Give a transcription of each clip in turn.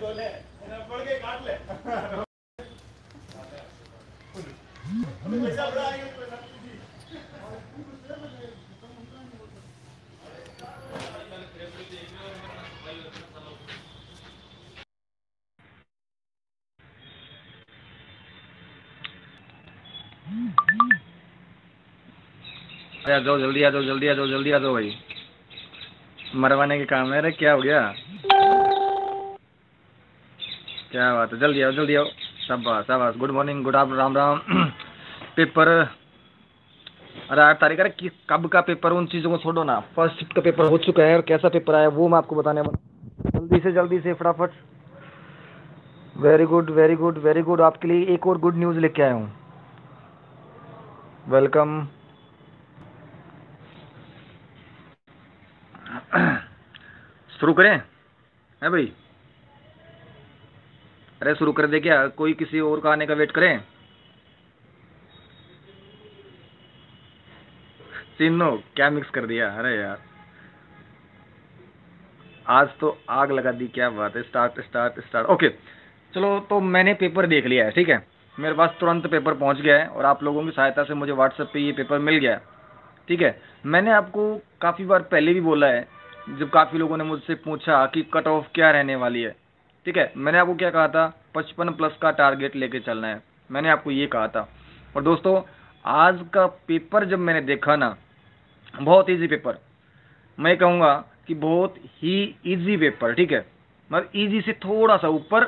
आ जाओ जल्दी आ जाओ, जल्दी आ जाओ, जल्दी आ जाओ भाई, मरवाने के काम है। अरे क्या हो गया, क्या बात है, जल्दी आओ जल्दी आओ। शाबाश शाबाश, good morning, good after, Ram Ram. Paper, अरे 8 तारीख, अरे कब का पेपर, उन चीज़ों को छोड़ो ना। फर्स्ट शिफ्ट का पेपर हो चुका है और कैसा पेपर आया वो मैं आपको बताने वाला। जल्दी से फटाफट। Very good very good very good, आपके लिए एक और गुड न्यूज़ लेके आया हूँ। वेलकम। शुरू करें है भाई? अरे शुरू कर दे क्या, कोई किसी और का आने का वेट करें? तीनों क्या मिक्स कर दिया, अरे यार आज तो आग लगा दी, क्या बात है। स्टार्ट स्टार्ट स्टार्ट, ओके चलो। तो मैंने पेपर देख लिया है, ठीक है, मेरे पास तुरंत पेपर पहुंच गया है और आप लोगों की सहायता से मुझे व्हाट्सएप पे ये पेपर मिल गया है, ठीक है। मैंने आपको काफ़ी बार पहले भी बोला है, जब काफ़ी लोगों ने मुझसे पूछा कि कट ऑफ क्या रहने वाली है, ठीक है, मैंने आपको क्या कहा था, 55+ का टारगेट लेके चलना है, मैंने आपको ये कहा था। और दोस्तों आज का पेपर जब मैंने देखा ना, बहुत ईजी पेपर, मैं कहूँगा कि बहुत ही इजी पेपर, ठीक है, मतलब इजी से थोड़ा सा ऊपर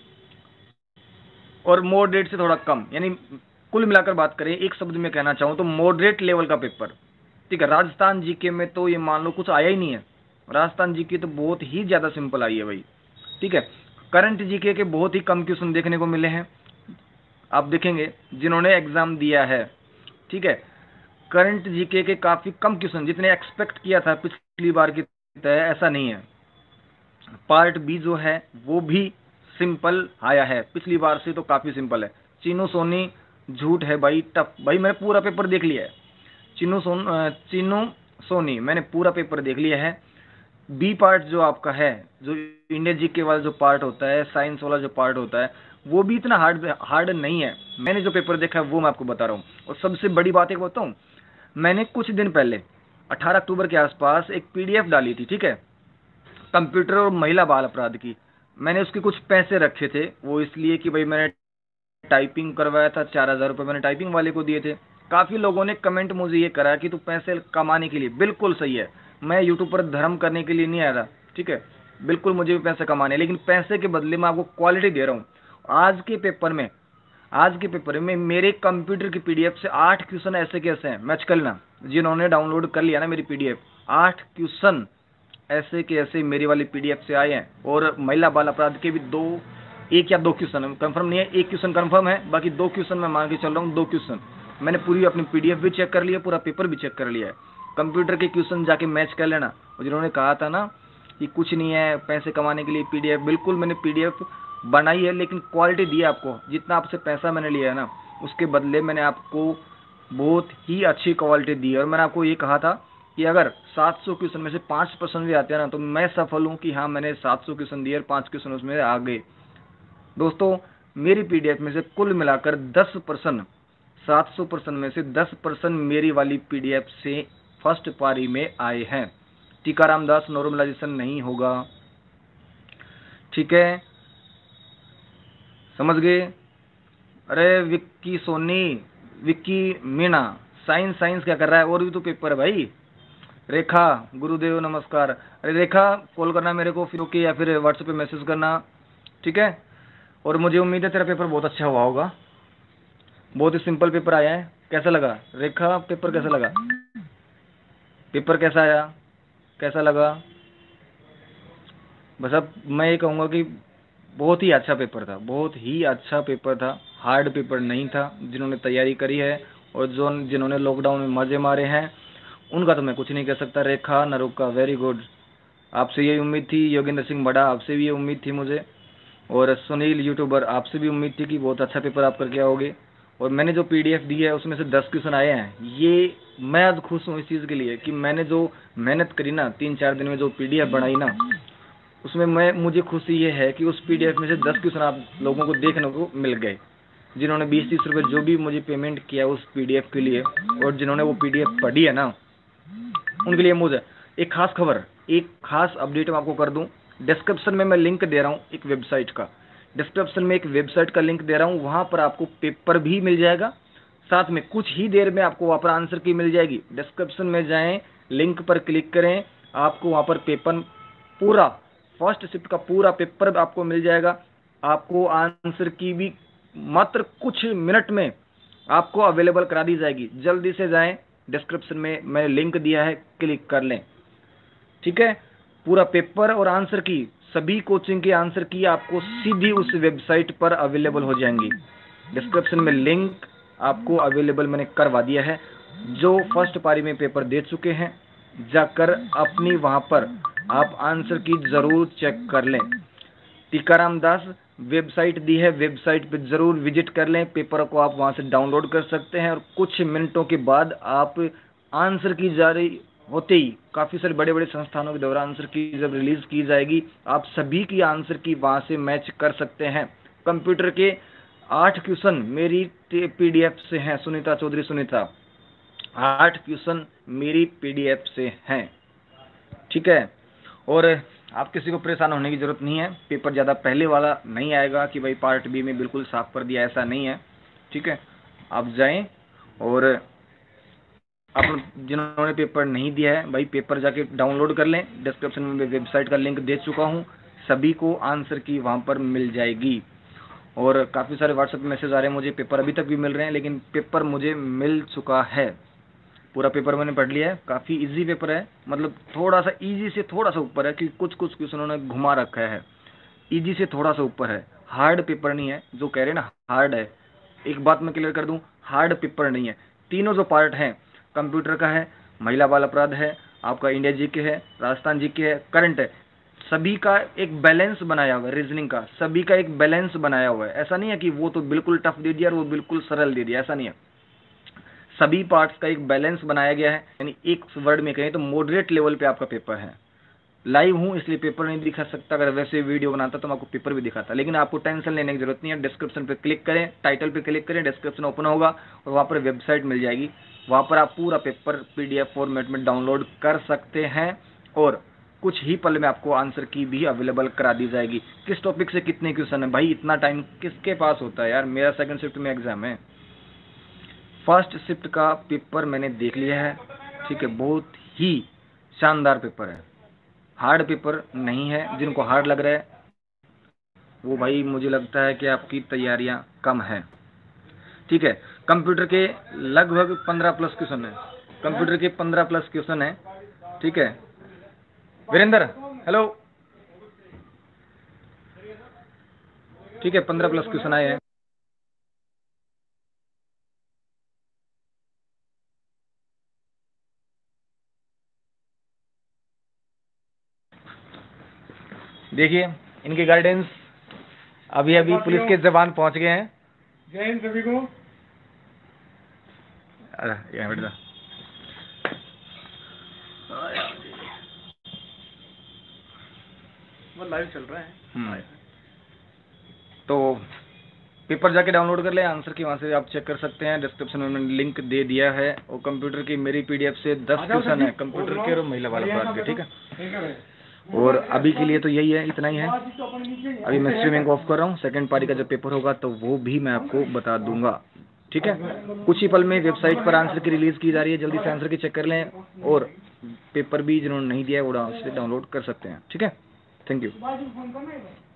और मॉडरेट से थोड़ा कम, यानी कुल मिलाकर बात करें एक शब्द में कहना चाहूँ तो मॉडरेट लेवल का पेपर, ठीक है। राजस्थान जीके में तो ये मान लो कुछ आया ही नहीं है, राजस्थान जीके तो बहुत ही ज़्यादा सिंपल आई है भाई, ठीक है। करंट जीके के बहुत ही कम क्वेश्चन देखने को मिले हैं, आप देखेंगे जिन्होंने एग्जाम दिया है, ठीक है, करंट जीके के काफ़ी कम क्वेश्चन, जितने एक्सपेक्ट किया था पिछली बार की तरह ऐसा नहीं है। पार्ट बी जो है वो भी सिंपल आया है, पिछली बार से तो काफ़ी सिंपल है। चीनू सोनी झूठ है भाई, टफ भाई, मैंने पूरा पेपर देख लिया है। चीनू सोनी मैंने पूरा पेपर देख लिया है। बी पार्ट जो आपका है, जो इंडियन जीके वाला जो पार्ट होता है, साइंस वाला जो पार्ट होता है, वो भी इतना हार्ड नहीं है। मैंने जो पेपर देखा है वो मैं आपको बता रहा हूँ। और सबसे बड़ी बात एक बताऊँ, मैंने कुछ दिन पहले 18 अक्टूबर के आसपास एक पीडीएफ डाली थी, ठीक है, कंप्यूटर और महिला बाल अपराध की। मैंने उसके कुछ पैसे रखे थे, वो इसलिए कि भाई मैंने टाइपिंग करवाया था, 4,000 रुपये मैंने टाइपिंग वाले को दिए थे। काफ़ी लोगों ने कमेंट मुझे ये करा कि तू पैसे कमाने के लिए, बिल्कुल सही है, मैं यूट्यूब पर धर्म करने के लिए नहीं आ रहा, ठीक है, बिल्कुल मुझे भी पैसे कमाने, लेकिन पैसे के बदले मैं आपको क्वालिटी दे रहा हूँ। आज के पेपर में मेरे कंप्यूटर की पीडीएफ से 8 क्वेश्चन ऐसे कैसे हैं, मैच कर लेना, जिन्होंने डाउनलोड कर लिया ना मेरी पीडीएफ, 8 क्वेश्चन ऐसे के ऐसे मेरी वाली पीडीएफ से आए हैं। और महिला बाल अपराध के भी एक या दो क्वेश्चन कंफर्म नहीं है, एक क्वेश्चन कंफर्म है, बाकी 2 क्वेश्चन मैं मान के चल रहा हूँ, 2 क्वेश्चन मैंने पूरी अपनी पीडीएफ भी चेक कर लिया, पूरा पेपर भी चेक कर लिया है। कंप्यूटर के क्वेश्चन जाके मैच कर लेना। और जिन्होंने कहा था ना कि कुछ नहीं है पैसे कमाने के लिए पीडीएफ, बिल्कुल मैंने पीडीएफ बनाई है, लेकिन क्वालिटी दी है आपको। जितना आपसे पैसा मैंने लिया है ना, उसके बदले मैंने आपको बहुत ही अच्छी क्वालिटी दी है। और मैंने आपको ये कहा था कि अगर 700 क्वेश्चन में से 5% भी आते हैं ना, तो मैं सफल हूँ कि हाँ मैंने 700 क्वेश्चन दिए और 5 क्वेश्चन उसमें आ गए। दोस्तों मेरी पीडीएफ में से कुल मिलाकर 10%, 700% में से 10% मेरी वाली पीडीएफ से फर्स्ट पारी में आए हैं। टीकाराम दास नॉर्मलाइजेशन नहीं होगा, ठीक है, समझ गए? अरे विक्की सोनी, विक्की मीणा, साइंस साइंस क्या कर रहा है, और भी तो पेपर है भाई। रेखा गुरुदेव नमस्कार, अरे रेखा कॉल करना मेरे को फिर, ओके, या फिर व्हाट्सएप पे मैसेज करना, ठीक है। और मुझे उम्मीद है तेरा पेपर बहुत अच्छा हुआ होगा, बहुत ही सिंपल पेपर आया है। कैसा लगा रेखा, पेपर कैसा लगा, पेपर कैसा आया, कैसा लगा? बस अब मैं ये कहूँगा कि बहुत ही अच्छा पेपर था, बहुत ही अच्छा पेपर था, हार्ड पेपर नहीं था। जिन्होंने तैयारी करी है और जिन्होंने लॉकडाउन में मज़े मारे हैं उनका तो मैं कुछ नहीं कह सकता। रेखा नरुका वेरी गुड, आपसे ये उम्मीद थी। योगेंद्र सिंह बड़ा, आपसे भी ये उम्मीद थी मुझे। और सुनील यूट्यूबर, आपसे भी उम्मीद थी कि बहुत अच्छा पेपर आप करके आओगे। और मैंने जो पीडीएफ दी है उसमें से 10 क्वेश्चन आए हैं, ये मैं आज खुश हूँ इस चीज़ के लिए कि मैंने जो मेहनत करी ना, 3-4 दिन में जो पीडीएफ बनाई ना, उसमें मुझे खुशी ये है कि उस PDF में से 10 क्वेश्चन आप लोगों को देखने को मिल गए, जिन्होंने 20-30 रुपये जो भी मुझे पेमेंट किया उस PDF के लिए, और जिन्होंने वो PDF पढ़ी है ना, उनके लिए मुझे एक खास खबर, एक खास अपडेट मैं आपको कर दूं। डिस्क्रिप्शन में मैं लिंक दे रहा हूं एक वेबसाइट का, डिस्क्रिप्शन में एक वेबसाइट का लिंक दे रहा हूं, वहां पर आपको पेपर भी मिल जाएगा, साथ में कुछ ही देर में आपको वहां पर आंसर की मिल जाएगी। डिस्क्रिप्शन में जाएं, लिंक पर क्लिक करें, आपको वहां पर पेपर पूरा फर्स्ट शिफ्ट का पूरा पेपर आपको मिल जाएगा। आपको आंसर की भी मात्र कुछ मिनट में आपको अवेलेबल करा दी जाएगी। जल्दी से जाएं, डिस्क्रिप्शन में मैंने लिंक दिया है, क्लिक कर लें। ठीक है, पूरा पेपर और आंसर की, सभी कोचिंग के आंसर की आपको सीधी उस वेबसाइट पर अवेलेबल हो जाएंगी। डिस्क्रिप्शन में लिंक आपको अवेलेबल मैंने करवा दिया है। जो फर्स्ट पारी में पेपर दे चुके हैं, जाकर अपनी वहां पर आप आंसर की जरूर चेक कर लें। टीकाराम दास वेबसाइट दी है, वेबसाइट पे जरूर विजिट कर लें। पेपर को आप वहां से डाउनलोड कर सकते हैं और कुछ मिनटों के बाद आप आंसर की जारी होते ही, काफी सारे बड़े बड़े संस्थानों के द्वारा आंसर की जब रिलीज की जाएगी, आप सभी की आंसर की वहां से मैच कर सकते हैं। कंप्यूटर के 8 क्वेश्चन मेरी PDF से हैं, सुनीता चौधरी सुनीता, 8 क्वेश्चन मेरी PDF से हैं। ठीक है, और आप किसी को परेशान होने की जरूरत नहीं है। पेपर ज़्यादा पहले वाला नहीं आएगा कि भाई पार्ट B में बिल्कुल साफ कर दिया, ऐसा नहीं है। ठीक है, आप जाएं और आप जिन्होंने पेपर नहीं दिया है भाई पेपर जाके डाउनलोड कर लें। डिस्क्रिप्शन में वेबसाइट का लिंक दे चुका हूं, सभी को आंसर की वहां पर मिल जाएगी। और काफ़ी सारे व्हाट्सएप मैसेज आ रहे हैं मुझे, पेपर अभी तक भी मिल रहे हैं, लेकिन पेपर मुझे मिल चुका है। पूरा पेपर मैंने पढ़ लिया है, काफ़ी इजी पेपर है, मतलब थोड़ा सा इजी से थोड़ा सा ऊपर है कि कुछ क्वेश्चन उन्होंने घुमा रखा है, इजी से थोड़ा सा ऊपर है। हार्ड पेपर नहीं है, जो कह रहे हैं ना हार्ड है, एक बात मैं क्लियर कर दूं, हार्ड पेपर नहीं है। तीनों जो पार्ट हैं, कंप्यूटर का है, महिला बाल अपराध है, आपका इंडिया जीके है, राजस्थान जीके है, करंट है, सभी का एक बैलेंस बनाया हुआ है। रीजनिंग का सभी का एक बैलेंस बनाया हुआ है। ऐसा नहीं है कि वो तो बिल्कुल टफ दे दिया और वो बिल्कुल सरल दे दिया, ऐसा नहीं है। सभी पार्ट्स का एक बैलेंस बनाया गया है, यानी एक वर्ड में कहें तो मॉडरेट लेवल पे आपका पेपर है। लाइव हूं इसलिए पेपर नहीं दिखा सकता, अगर वैसे वीडियो बनाता तो मैं आपको पेपर भी दिखाता, लेकिन आपको टेंशन लेने की जरूरत नहीं है। डिस्क्रिप्शन पे क्लिक करें, टाइटल पे क्लिक करें, डिस्क्रिप्शन ओपन होगा और वहां पर वेबसाइट मिल जाएगी, वहां पर आप पूरा पेपर PDF फॉर्मेट में डाउनलोड कर सकते हैं और कुछ ही पल में आपको आंसर की भी अवेलेबल करा दी जाएगी। किस टॉपिक से कितने क्वेश्चन है भाई, इतना टाइम किसके पास होता है यार। मेरा सेकंड शिफ्ट में एग्जाम है, फर्स्ट शिफ्ट का पेपर मैंने देख लिया है। ठीक है, बहुत ही शानदार पेपर है, हार्ड पेपर नहीं है। जिनको हार्ड लग रहा है वो भाई मुझे लगता है कि आपकी तैयारियां कम हैं। ठीक है, कंप्यूटर के लगभग 15+ क्वेश्चन है, कंप्यूटर के 15+ क्वेश्चन है। ठीक है वीरेंद्र, हेलो। ठीक है, 15+ क्वेश्चन आए हैं। देखिए इनके गाइडेंस, अभी अभी पुलिस के जवान पहुंच गए हैं। जय हिंद सभी को। अरे यहाँ बैठ जा। वो लाइव चल रहा है। तो पेपर जाके डाउनलोड कर ले, आंसर की वहां से आप चेक कर सकते हैं। डिस्क्रिप्शन में मैंने लिंक दे दिया है और कंप्यूटर की मेरी PDF से 10 क्वेश्चन है कंप्यूटर के और महिला बाल अपराध के। ठीक है, और अभी के लिए तो यही है, इतना ही है। अभी मैं स्ट्रीमिंग ऑफ कर रहा हूँ, सेकंड पारी का जब पेपर होगा तो वो भी मैं आपको बता दूंगा। ठीक है, कुछ ही पल में वेबसाइट पर आंसर की रिलीज की जा रही है, जल्दी से आंसर की चेक कर लें और पेपर भी जिन्होंने नहीं दिया है वो डाउनलोड कर सकते हैं। ठीक है, थैंक यू।